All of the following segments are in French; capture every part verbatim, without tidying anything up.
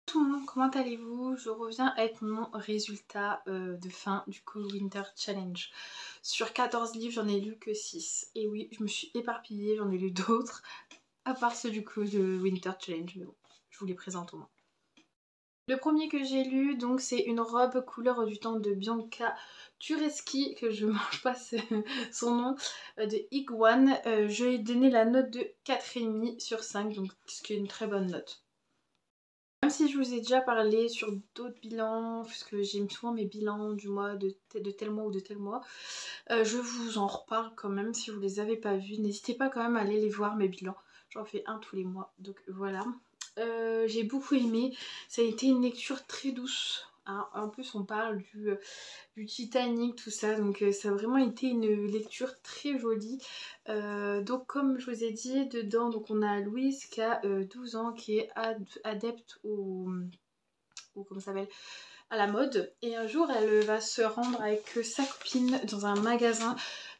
Tout le monde, comment allez-vous? Je reviens avec mon résultat euh, de fin du Cold Winter Challenge. Sur quatorze livres, j'en ai lu que six. Et oui, je me suis éparpillée, j'en ai lu d'autres, à part ceux du Cold Winter Challenge. Mais bon, je vous les présente au moins. Le premier que j'ai lu, donc c'est une robe couleur du temps de Bianca Tureschi, que je mange pas son nom, euh, de Iguan. Euh, je lui ai donné la note de quatre virgule cinq sur cinq, donc ce qui est une très bonne note. Même si je vous ai déjà parlé sur d'autres bilans, parce que j'aime souvent mes bilans du mois, de, de tel mois ou de tel mois, euh, je vous en reparle quand même si vous les avez pas vus. N'hésitez pas quand même à aller les voir, mes bilans. J'en fais un tous les mois, donc voilà. Euh, j'ai beaucoup aimé, ça a été une lecture très douce. Hein. En plus on parle du, euh, du Titanic, tout ça, donc euh, ça a vraiment été une lecture très jolie. Euh, donc comme je vous ai dit, dedans donc on a Louise qui a euh, douze ans, qui est ad adepte au, au comment ça s'appelle, à la mode, et un jour elle va se rendre avec sa copine dans un magasin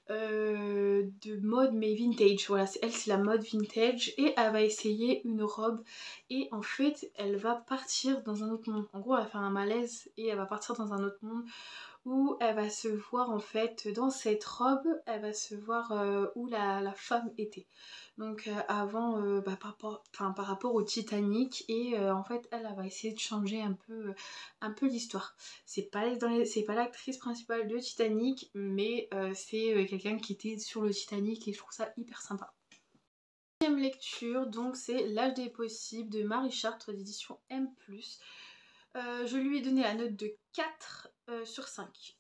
euh, de mode mais vintage. Voilà, elle c'est la mode vintage, et elle va essayer une robe, et en fait elle va partir dans un autre monde. En gros elle va faire un malaise et elle va partir dans un autre monde où elle va se voir, en fait, dans cette robe, elle va se voir euh, où la, la femme était. Donc euh, avant, euh, bah, par, rapport, enfin, par rapport au Titanic, et euh, en fait elle, elle va essayer de changer un peu, euh, un peu l'histoire. C'est pas, c'est pas l'actrice principale de Titanic, mais euh, c'est euh, quelqu'un qui était sur le Titanic, et je trouve ça hyper sympa. Deuxième lecture, donc c'est L'âge des possibles de Marie Chartres d'édition M plus. Euh, je lui ai donné la note de quatre euh, sur cinq.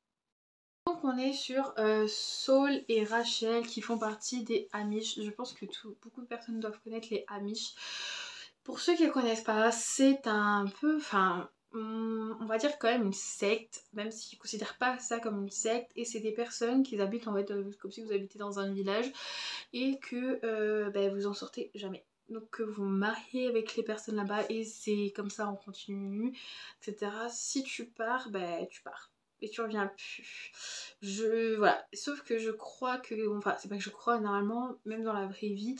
Donc on est sur euh, Saul et Rachel qui font partie des Amish. Je pense que tout, beaucoup de personnes doivent connaître les Amish. Pour ceux qui ne connaissent pas, c'est un peu, enfin, on va dire quand même une secte, même s'ils ne considèrent pas ça comme une secte. Et c'est des personnes qui habitent en fait comme si vous habitez dans un village, et que euh, ben, vous en sortez jamais. Donc que vous mariez avec les personnes là-bas, et c'est comme ça on continue, et cetera. Si tu pars, ben tu pars. Et tu reviens plus. Je... Voilà. Sauf que je crois que... Enfin, c'est pas que je crois, normalement, même dans la vraie vie,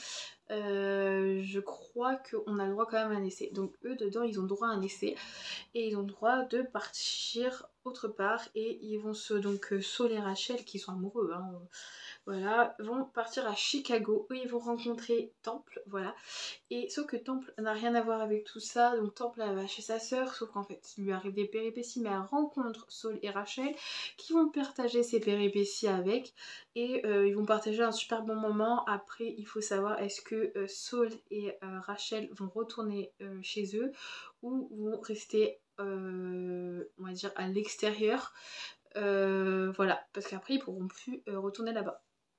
euh, je crois qu'on a le droit quand même à un essai. Donc eux, dedans, ils ont droit à un essai. Et ils ont le droit de partir autre part. Et ils vont se... Donc, Saul et Rachel, qui sont amoureux, hein, voilà, vont partir à Chicago, où ils vont rencontrer Temple, voilà. Et sauf que Temple n'a rien à voir avec tout ça, donc Temple elle va chez sa sœur, sauf qu'en fait il lui arrive des péripéties, mais elle rencontre Saul et Rachel qui vont partager ces péripéties avec, et euh, ils vont partager un super bon moment. Après il faut savoir, est-ce que euh, Saul et euh, Rachel vont retourner euh, chez eux, ou vont rester euh, on va dire à l'extérieur, euh, voilà, parce qu'après ils pourront plus euh, retourner là-bas.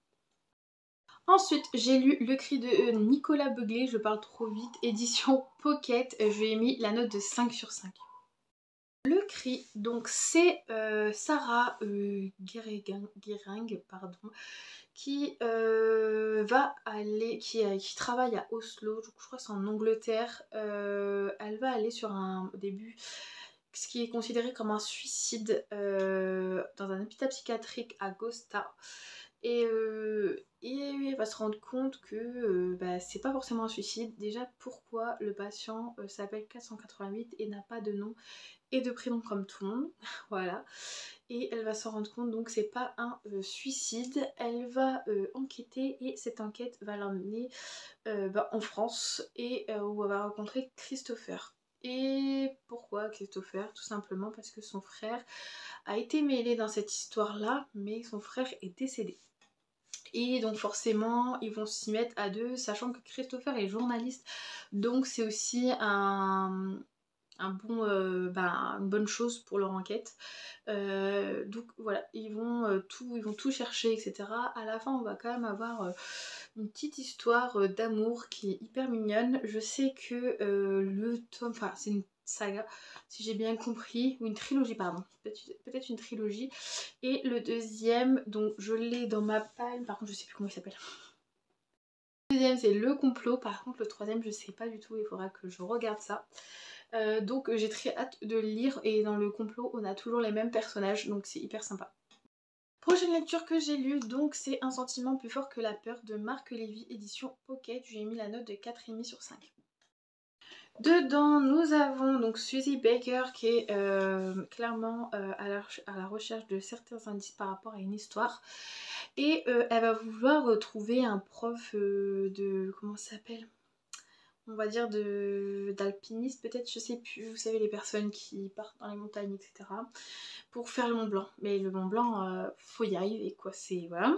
Ensuite, j'ai lu Le Cri de euh, Nicolas Beuglet, je parle trop vite, édition Pocket. Je lui ai mis la note de cinq sur cinq. Le Cri, donc c'est euh, Sarah euh, Guéring, pardon, qui euh, va aller, qui, euh, qui travaille à Oslo, je crois que c'est en Angleterre. Euh, elle va aller sur un, au début, ce qui est considéré comme un suicide euh, dans un hôpital psychiatrique à Gosta. Et, euh, et elle va se rendre compte que euh, bah, c'est pas forcément un suicide. Déjà, pourquoi le patient euh, s'appelle quatre cent quatre-vingt-huit et n'a pas de nom et de prénom comme tout le monde. Voilà. Et elle va s'en rendre compte, donc c'est pas un euh, suicide. Elle va euh, enquêter, et cette enquête va l'emmener euh, bah, en France, et euh, où elle va rencontrer Christopher. Et pourquoi Christopher? Tout simplement parce que son frère a été mêlé dans cette histoire-là, mais son frère est décédé. Et donc forcément ils vont s'y mettre à deux, sachant que Christopher est journaliste, donc c'est aussi un, un bon, euh, bah, une bonne chose pour leur enquête. Euh, donc voilà, ils vont, euh, tout, ils vont tout chercher, et cetera. À la fin on va quand même avoir euh, une petite histoire euh, d'amour qui est hyper mignonne. Je sais que euh, le tome, enfin c'est une saga si j'ai bien compris, ou une trilogie pardon, peut-être peut-être une trilogie. Et le deuxième, donc je l'ai dans ma palme, par contre je sais plus comment il s'appelle. Le deuxième c'est Le Complot, par contre le troisième je sais pas du tout, il faudra que je regarde ça. Euh, donc j'ai très hâte de le lire, et dans Le Complot on a toujours les mêmes personnages, donc c'est hyper sympa. Prochaine lecture que j'ai lue, donc c'est Un sentiment plus fort que la peur de Marc Lévy, édition Pocket. Je lui ai mis la note de quatre virgule cinq sur cinq. Dedans, nous avons donc Susie Baker qui est euh, clairement euh, à, la, à la recherche de certains indices par rapport à une histoire. Et euh, elle va vouloir retrouver un prof euh, de... comment ça s'appelle ? On va dire de d'alpiniste peut-être, je sais plus. Vous savez, les personnes qui partent dans les montagnes, et cetera. Pour faire le Mont Blanc. Mais le Mont Blanc, euh, faut y arriver quoi, c'est... voilà.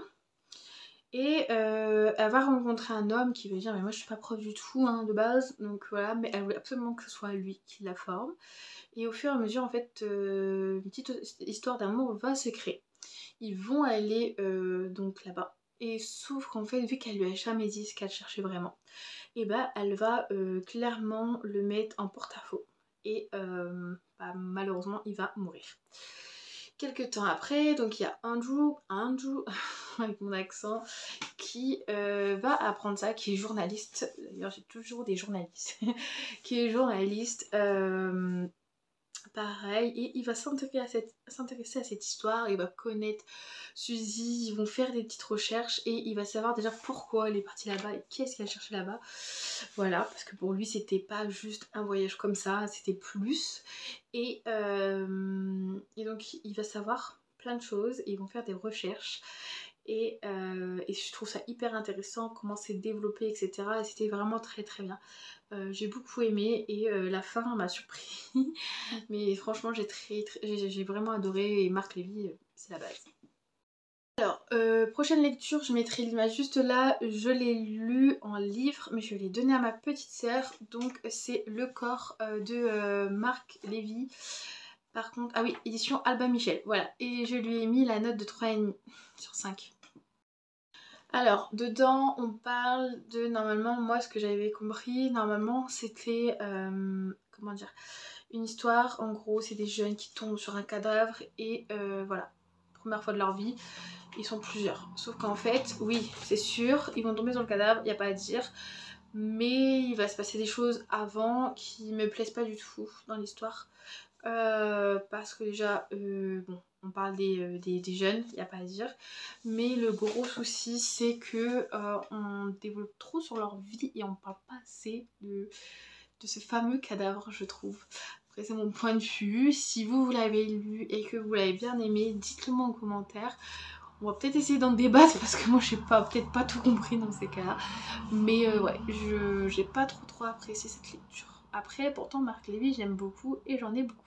Et euh, elle va rencontrer un homme qui va dire mais moi je suis pas prof du tout hein, de base, donc voilà, mais elle voulait absolument que ce soit lui qui la forme. Et au fur et à mesure en fait euh, une petite histoire d'amour va se créer. Ils vont aller euh, donc là-bas. Et sauf qu'en fait vu qu'elle lui a jamais dit ce qu'elle cherchait vraiment, et bah elle va euh, clairement le mettre en porte-à-faux. Et euh, bah, malheureusement il va mourir. Quelques temps après, donc il y a Andrew, Andrew avec mon accent, qui euh, va apprendre ça, qui est journaliste. D'ailleurs j'ai toujours des journalistes, qui est journaliste. Euh, pareil, et il va s'intéresser à, cette, s'intéresser à cette histoire, il va connaître Suzy, ils vont faire des petites recherches et il va savoir déjà pourquoi elle est partie là-bas et qu'est-ce qu'elle cherchait là-bas. Voilà, parce que pour lui c'était pas juste un voyage comme ça, c'était plus. Et, euh, et donc il va savoir plein de choses et ils vont faire des recherches. Et, euh, et je trouve ça hyper intéressant comment c'est développé, et cetera. Et c'était vraiment très très bien. Euh, j'ai beaucoup aimé et euh, la fin m'a surpris. Mais franchement j'ai très, très j'ai vraiment adoré et Marc Lévy, euh, c'est la base. Alors, euh, prochaine lecture, je mettrai l'image juste là. Je l'ai lu en livre, mais je l'ai donné à ma petite sœur. Donc c'est Le corps euh, de euh, Marc Lévy. Par contre, ah oui, édition Albin Michel, voilà. Et je lui ai mis la note de trois virgule cinq sur cinq. Alors, dedans, on parle de, normalement, moi, ce que j'avais compris, normalement, c'était, euh, comment dire, une histoire, en gros, c'est des jeunes qui tombent sur un cadavre et euh, voilà, première fois de leur vie, ils sont plusieurs. Sauf qu'en fait, oui, c'est sûr, ils vont tomber sur le cadavre, il n'y a pas à dire, mais il va se passer des choses avant qui me plaisent pas du tout dans l'histoire. Euh, parce que déjà, euh, bon, on parle des, euh, des, des jeunes, il n'y a pas à dire. Mais le gros souci, c'est que euh, on développe trop sur leur vie et on parle pas assez de, de ce fameux cadavre, je trouve. Après, c'est mon point de vue. Si vous, vous l'avez lu et que vous l'avez bien aimé, dites-le moi en commentaire. On va peut-être essayer d'en débattre parce que moi, j'ai pas peut-être pas tout compris dans ces cas-là. Mais euh, ouais, je j'ai pas trop trop apprécié cette lecture. Après, pourtant, Marc Lévy, j'aime beaucoup et j'en ai beaucoup.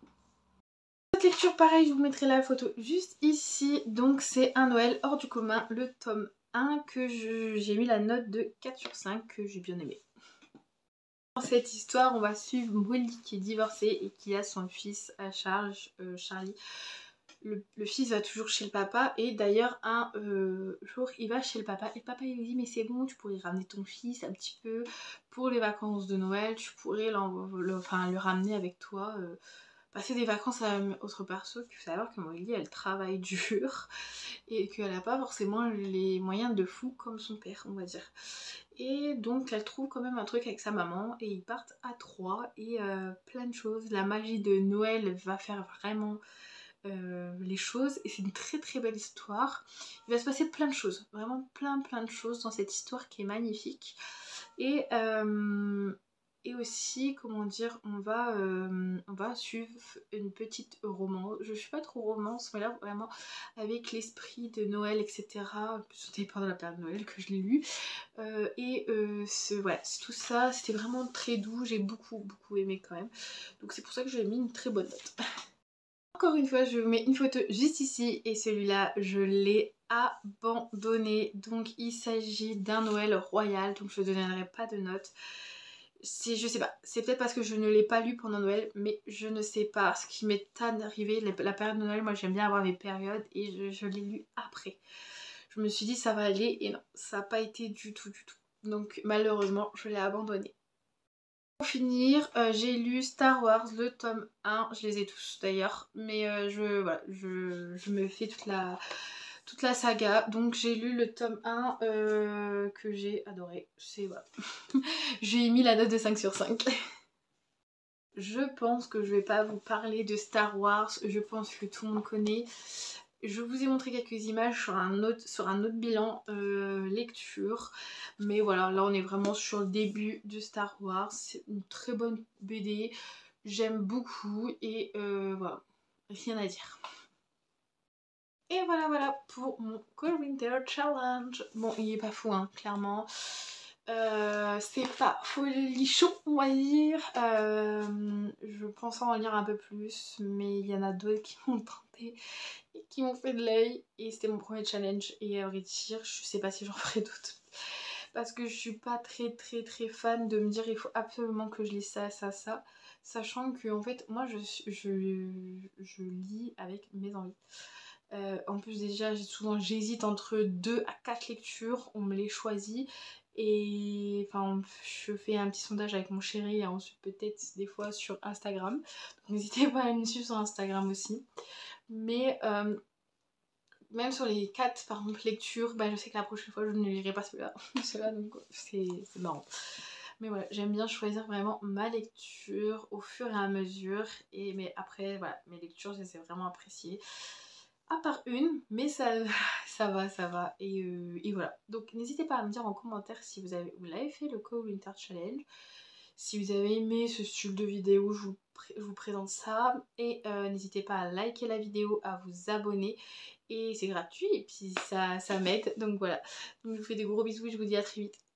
Cette lecture, pareil, je vous mettrai la photo juste ici. Donc c'est Un Noël hors du commun, le tome un que j'ai mis la note de quatre sur cinq, que j'ai bien aimé. Dans cette histoire, on va suivre Molly qui est divorcée et qui a son fils à charge, euh, Charlie. Le, le fils va toujours chez le papa et d'ailleurs un euh, jour il va chez le papa et le papa il lui dit mais c'est bon, tu pourrais ramener ton fils un petit peu pour les vacances de Noël, tu pourrais le, enfin, le ramener avec toi, euh, passer des vacances à autre perso. Il faut savoir que Molly elle travaille dur et qu'elle n'a pas forcément les moyens de fou comme son père, on va dire. Et donc elle trouve quand même un truc avec sa maman et ils partent à trois et euh, plein de choses. La magie de Noël va faire vraiment euh, les choses et c'est une très très belle histoire. Il va se passer plein de choses, vraiment plein plein de choses dans cette histoire qui est magnifique. Et euh, et aussi, comment dire, on va, euh, on va suivre une petite romance. Je suis pas trop romance, mais là vraiment avec l'esprit de Noël, et cetera. C'était pendant la période de Noël que je l'ai lu. Euh, et euh, ce, voilà, tout ça, c'était vraiment très doux. J'ai beaucoup beaucoup aimé quand même. Donc c'est pour ça que je lui ai mis une très bonne note. Encore une fois, je vous mets une photo juste ici et celui-là, je l'ai abandonné. Donc il s'agit d'Un Noël royal, donc je ne donnerai pas de note. Je sais pas, c'est peut-être parce que je ne l'ai pas lu pendant Noël, mais je ne sais pas. Ce qui m'est arrivé, la période de Noël, moi j'aime bien avoir mes périodes et je, je l'ai lu après. Je me suis dit ça va aller et non, ça n'a pas été du tout du tout. Donc malheureusement, je l'ai abandonné. Pour finir, euh, j'ai lu Star Wars, le tome un, je les ai tous d'ailleurs, mais euh, je, voilà, je, je me fais toute la, toute la saga, donc j'ai lu le tome un euh, que j'ai adoré, c'est voilà, j'ai mis la note de cinq sur cinq. Je pense que je vais pas vous parler de Star Wars, je pense que tout le monde connaît. Je vous ai montré quelques images sur un autre, sur un autre bilan euh, lecture. Mais voilà, là on est vraiment sur le début de Star Wars. C'est une très bonne B D. J'aime beaucoup et euh, voilà, rien à dire. Et voilà voilà pour mon Cold Winter Challenge. Bon, il est pas fou hein, clairement. Euh, c'est pas folichon on va dire. Euh, je pense en lire un peu plus, mais il y en a d'autres qui m'ont tenté et qui m'ont fait de l'œil. Et c'était mon premier challenge. Et à vrai dire, je sais pas si j'en ferai d'autres. Parce que je suis pas très très très fan de me dire il faut absolument que je lise ça, ça, ça. Sachant que en fait, moi je, je, je lis avec mes envies. Euh, en plus déjà souvent j'hésite entre deux à quatre lectures, on me les choisit et enfin je fais un petit sondage avec mon chéri et ensuite peut-être des fois sur Instagram, donc n'hésitez pas à me suivre sur Instagram aussi. Mais euh, même sur les quatre par exemple lectures, bah, je sais que la prochaine fois je ne lirai pas celui-là, celui-là donc c'est marrant. Mais voilà, j'aime bien choisir vraiment ma lecture au fur et à mesure. Et mais après, voilà, mes lectures, je les ai vraiment appréciées. À part une, mais ça, ça va, ça va. Et, euh, et voilà. Donc n'hésitez pas à me dire en commentaire si vous avez, vous l'avez fait le Cold Winter Challenge. Si vous avez aimé ce style de vidéo, je vous, je vous présente ça. Et euh, n'hésitez pas à liker la vidéo, à vous abonner. Et c'est gratuit et puis ça, ça m'aide. Donc voilà. Donc je vous fais des gros bisous et je vous dis à très vite.